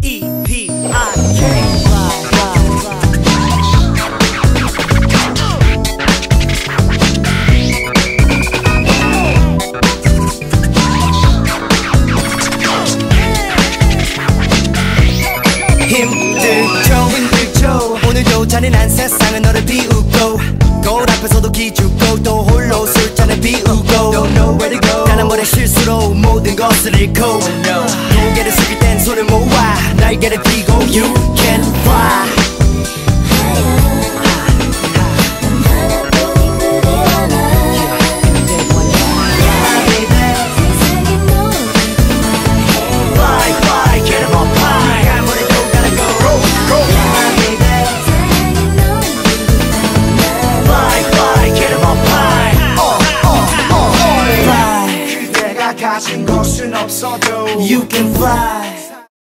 힘들죠 오늘도 잔인한 세상은 너를 비우고 거울 앞에서도 기죽고 또 홀로 술잔을 비우고 Don't know where to go 단 한 번의 실수로 모든 것을 잃고 고개를 숙일 땐 손을 모아 날개를 펴고 You can fly 가진 것은 없어도 You can fly